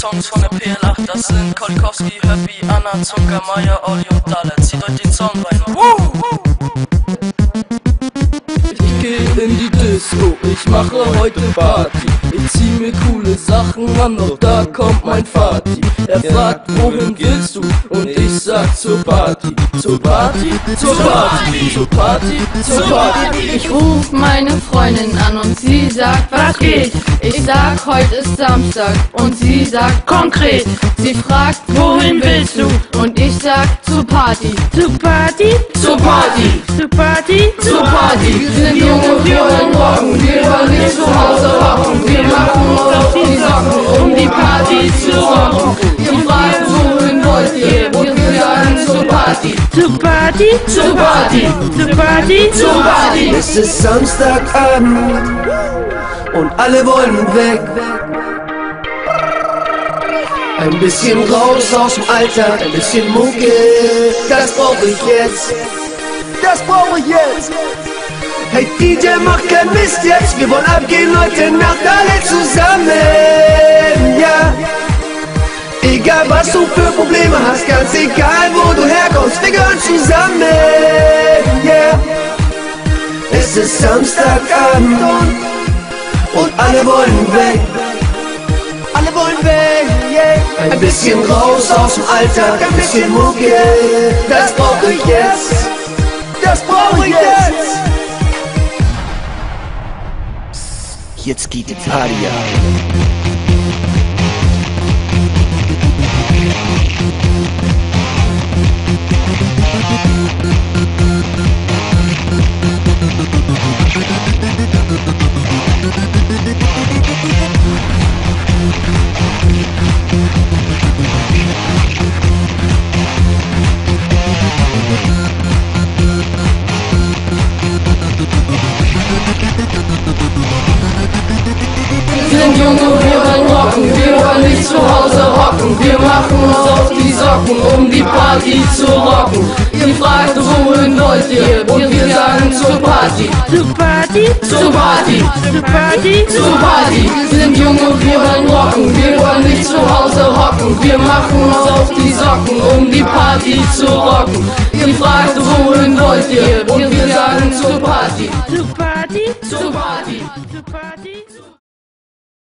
Songs von der PL8. Das sind Kolikowski, Höppi, Anna, Zucker, Maya, Olli und Dalle. Zieht euch den Song rein. Ich geh in die Disco, ich mache heute Party. Ich zieh mir coole Sachen an, doch da kommt mein Vati. Er fragt, wohin willst du? Und ich sag zur Party. Zur Party, zur Party, zur Party, zur Party. Ich ruf meine Freundin an und sie sagt, was geht? Ich sag, heute ist Samstag und sie sagt, konkret. Sie fragt, wohin willst du? Und ich sag, zur Party. Zur Party, Zur Party, zur Party, zur Party. Wir sind junge, wir wollen rocken, wir wollen nicht zu Hause hocken. Wir machen uns auf die Socken, um die Party zu rocken. Ihr fragt, wohin wollt ihr? Wir sagen, zur Party. zur Party, Zur Party, zur Party, zur Party. Es ist Samstagabend und alle wollen weg. Ein bisschen raus aus dem Alltag, ein bisschen Mucke, das brauch ich jetzt. Das brauch ich jetzt. Hey DJ, mach kein Mist jetzt, wir wollen abgehen heute Nacht alle zusammen, ja. Egal was du für Probleme hast, ganz egal wo du herkommst, wir gehören zusammen, yeah. Es ist Samstagabend und alle wollen weg. Alle wollen weg, yeah. Ein bisschen raus aus dem Alltag, ein bisschen Mucke, das brauch ich jetzt. Das brauch ich jetzt. Jetzt geht die Party ab. Wir sind junge, wir wollen rocken, wir wollen nicht zu Hause hocken. Wir machen uns auf die Socken, um die Party zu rocken. Ihr fragt, wohin wollt ihr? Wir sagen zur Party. zur Party, Zur Party, zur Party, zur Party. Wir sind junge, wir wollen rocken, wir wollen nicht zu Hause hocken. Wir machen uns auf die Socken, um die Party zu rocken. Ihr fragt, wohin wollt ihr? Wir sagen zur Party. zur